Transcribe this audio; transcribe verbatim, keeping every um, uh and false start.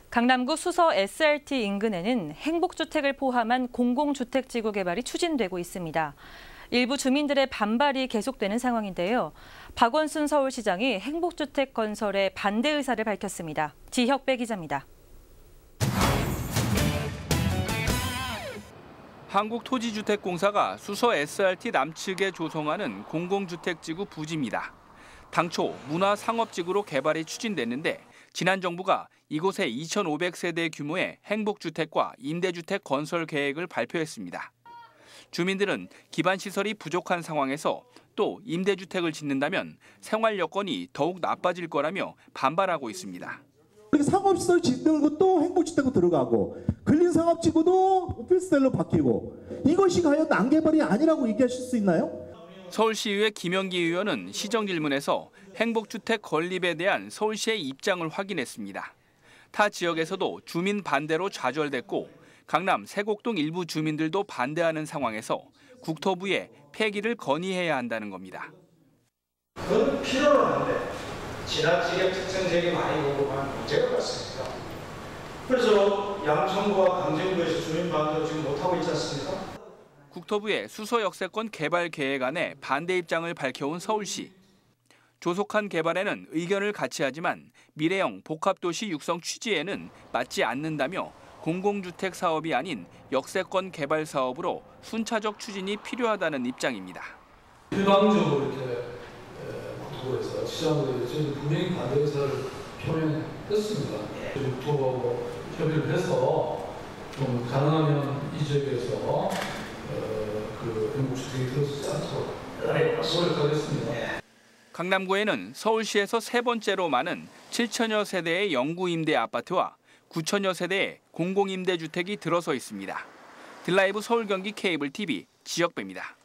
강남구 수서 에스알티 인근에는 행복주택을 포함한 공공주택지구 개발이 추진되고 있습니다. 일부 주민들의 반발이 계속되는 상황인데요. 박원순 서울시장이 행복주택 건설에 반대 의사를 밝혔습니다. 지혁배 기자입니다. 한국토지주택공사가 수서 에스알티 남측에 조성하는 공공주택지구 부지입니다. 당초 문화상업지구로 개발이 추진됐는데 지난 정부가 이곳에 이천오백 세대 규모의 행복주택과 임대주택 건설 계획을 발표했습니다. 주민들은 기반시설이 부족한 상황에서 또 임대주택을 짓는다면 생활 여건이 더욱 나빠질 거라며 반발하고 있습니다. 상업시설 짓는 것도 행복주택으로 들어가고 근린상업지구도 오피스텔로 바뀌고 이것이 과연 난개발이 아니라고 얘기하실 수 있나요? 서울시의회 김영기 의원은 시정질문에서 행복주택 건립에 대한 서울시의 입장을 확인했습니다. 타 지역에서도 주민 반대로 좌절됐고 강남 세곡동 일부 주민들도 반대하는 상황에서 국토부에 폐기를 건의해야 한다는 겁니다. 그건 필요는 한데 지나치게 특정적인 많이 보고만 문제가 같습니다. 그래서 양천구와 강정구에서 주민 반대를 지금 못하고 있지 않습니까? 국토부의 수서 역세권 개발 계획안에 반대 입장을 밝혀온 서울시. 조속한 개발에는 의견을 같이 하지만 미래형 복합도시 육성 취지에는 맞지 않는다며 공공주택 사업이 아닌 역세권 개발 사업으로 순차적 추진이 필요하다는 입장입니다. 일방적으로 이렇게 국토부에서 시장으로 저희도 분명히 반대 의사를 표명했습니다. 국토부하고 협의를 해서 좀 가능하면 이 지역에서 그 행복주택이 들어서지 않도록 노력하겠습니다. 강남구에는 서울시에서 세 번째로 많은 칠천여 세대의 영구임대 아파트와 구천여 세대의 공공임대주택이 들어서 있습니다. 드라이브 서울 경기 케이블 티비 지역배입니다.